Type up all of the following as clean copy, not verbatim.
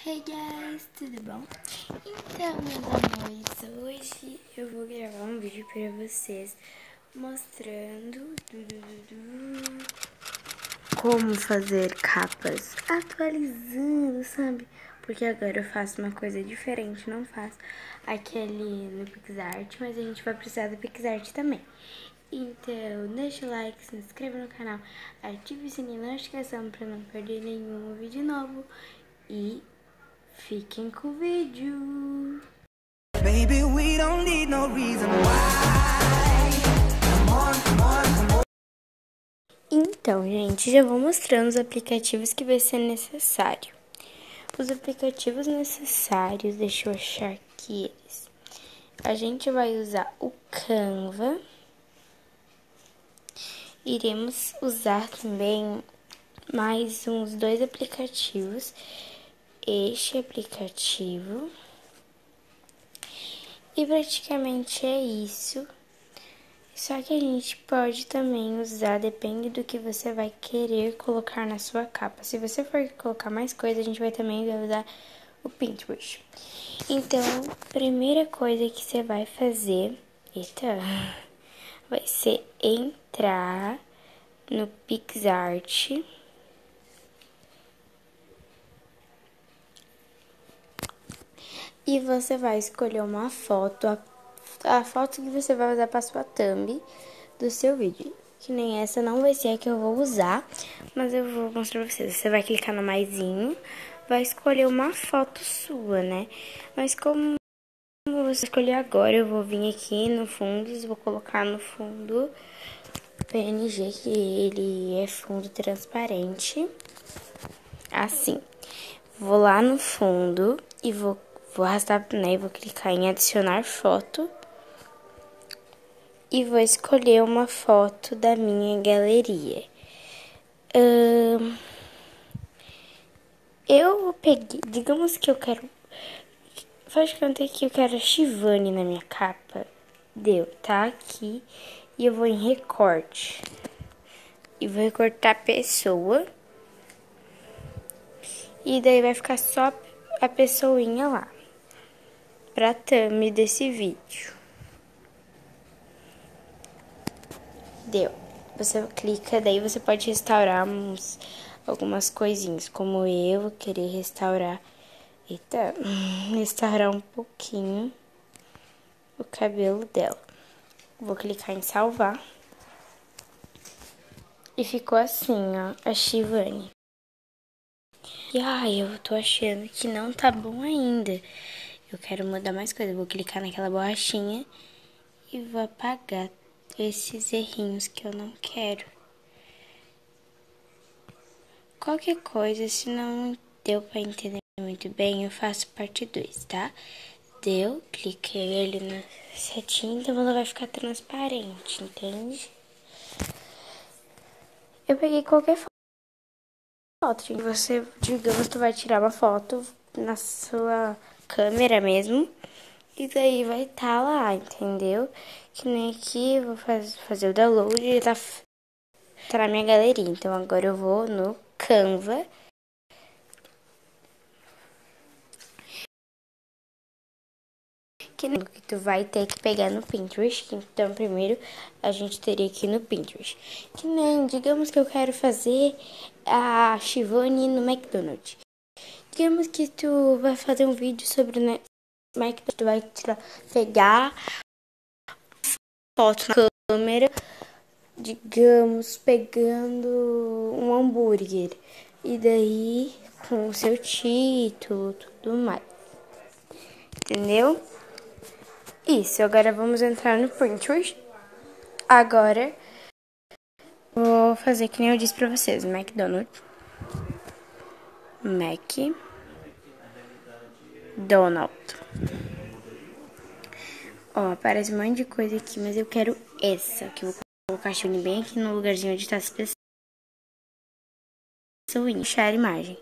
Hey guys, tudo bom? Então, meus amores, hoje eu vou gravar um vídeo pra vocês mostrando como fazer capas, atualizando, sabe? Porque agora eu faço uma coisa diferente, não faço aquele no PixArt, mas a gente vai precisar do PixArt também. Então, deixa o like, se inscreva no canal, ative o sininho de notificação pra não perder nenhum vídeo novo e fiquem com o vídeo. Baby, we don't need no reason why. Come on. Então, gente, já vou mostrando os aplicativos que vai ser necessário. Os aplicativos necessários, deixa eu achar aqui eles. A gente vai usar o Canva. Iremos usar também mais uns 2 aplicativos. Este aplicativo. E praticamente é isso. Só que a gente pode também usar, depende do que você vai querer colocar na sua capa. Se você for colocar mais coisa, a gente vai também usar o Pinterest. Então, primeira coisa que você vai fazer, vai ser entrar no PixArt. E você vai escolher uma foto, a foto que você vai usar para sua thumb do seu vídeo. Que nem essa não vai ser a que eu vou usar, mas eu vou mostrar pra vocês. Você vai clicar no maisinho, vai escolher uma foto sua, né? Mas como você escolher agora, eu vou vir aqui no fundo, vou colocar no fundo PNG, que ele é fundo transparente. Assim. Vou lá no fundo e vou arrastar, né, e vou clicar em adicionar foto. E vou escolher uma foto da minha galeria. Eu peguei, digamos que eu quero, faz de conta que eu quero a Shivani na minha capa. Deu, tá aqui. E eu vou em recorte. E vou recortar a pessoa. E daí vai ficar só a pessoinha lá. Pra thumb desse vídeo. Deu. Você clica, daí você pode restaurar algumas coisinhas. Como eu vou querer restaurar. Restaurar um pouquinho o cabelo dela. Vou clicar em salvar. E ficou assim, ó, a Shivani. E eu tô achando que não tá bom ainda. Eu quero mudar mais coisa. Vou clicar naquela borrachinha e vou apagar esses errinhos que eu não quero. Qualquer coisa, se não deu pra entender muito bem, eu faço parte 2, tá? Deu, cliquei ali na setinha, então ela vai ficar transparente, entende? Eu peguei qualquer foto, você, digamos, tu vai tirar uma foto na sua câmera mesmo, e daí vai estar lá, entendeu? Que nem aqui, eu vou fazer o download e tá na minha galeria. Então agora eu vou no Canva. Que tu vai ter que pegar no Pinterest. Então primeiro a gente teria que ir no Pinterest. Que nem, digamos que eu quero fazer a Shivani no McDonald's. Digamos que tu vai fazer um vídeo sobre o McDonald's. Tu vai pegar foto na câmera, digamos, pegando um hambúrguer. E daí com o seu título, tudo mais. Entendeu? Isso, agora vamos entrar no Pinterest. Agora, vou fazer que nem eu disse pra vocês. McDonald's. Ó, aparece um monte de coisa aqui, mas eu quero essa. Que eu vou colocar a Shivani bem aqui no lugarzinho onde tá as pessoas. Inchar a imagem.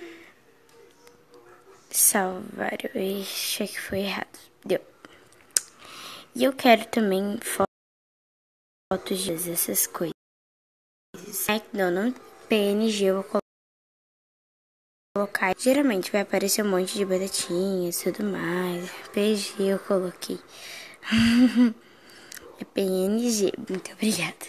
Salvar. Ixi, que foi errado. Deu. E eu quero também fotos dessas coisas. McDonald's, PNG, eu vou colocar. Geralmente vai aparecer um monte de batatinhas e tudo mais. PG eu coloquei. É PNG, muito obrigada.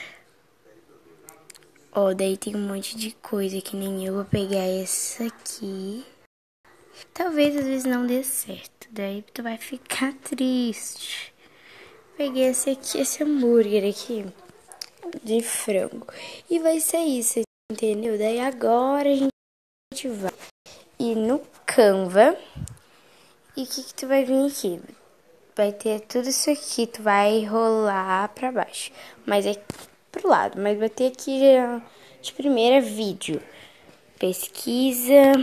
Ó, daí tem um monte de coisa que nem eu vou pegar essa aqui. Talvez às vezes não dê certo, daí tu vai ficar triste. Peguei esse aqui, esse hambúrguer aqui de frango. E vai ser isso, entendeu? Daí agora a gente vai ir no Canva. E o que tu vai vir aqui? Vai ter tudo isso aqui, tu vai rolar pra baixo. Mas é pro lado, mas vai ter aqui de primeira vídeo. Pesquisa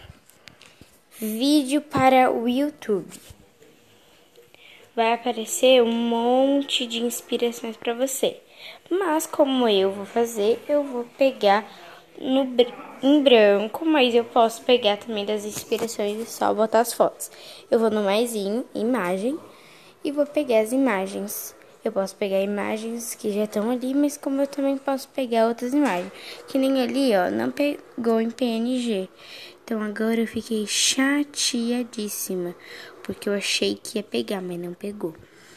vídeo para o YouTube. Vai aparecer um monte de inspirações para você. Mas como eu vou fazer, eu vou pegar em branco, mas eu posso pegar também das inspirações e só botar as fotos. Eu vou no maisinho, imagem, e vou pegar as imagens. Eu posso pegar imagens que já estão ali, mas como eu também posso pegar outras imagens. Que nem ali, ó, não pegou em PNG. Então agora eu fiquei chateadíssima, porque eu achei que ia pegar, mas não pegou.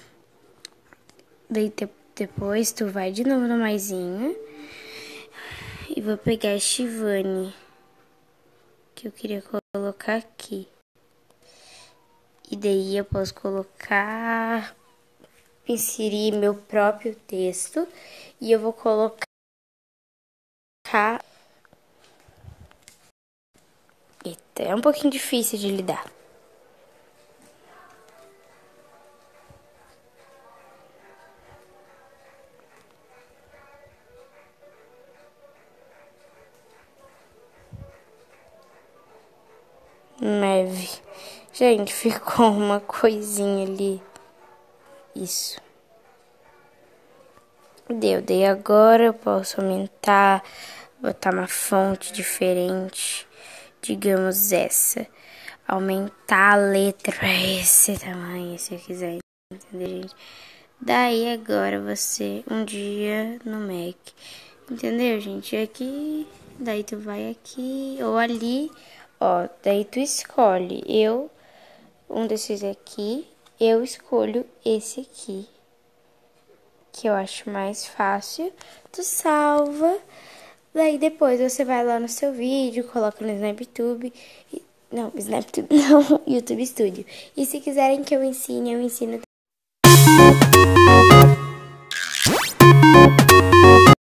Daí depois tu vai de novo no maisinho e vou pegar a Shivani, que eu queria colocar aqui. E daí eu posso colocar, inserir meu próprio texto e eu vou colocar. Eita, é um pouquinho difícil de lidar. Neve. Gente, ficou uma coisinha ali. Isso. Deu. Daí agora eu posso aumentar, botar uma fonte diferente. Digamos essa. Aumentar a letra pra esse tamanho, se eu quiser. Entender, gente? Daí agora você, um dia no Mac. Entendeu, gente? Aqui, daí tu vai aqui ou ali. Ó, daí tu escolhe. Um desses aqui, eu escolho esse aqui, que eu acho mais fácil. Tu salva. Daí depois você vai lá no seu vídeo, coloca no SnapTube. Não, SnapTube não, YouTube Studio. E se quiserem que eu ensino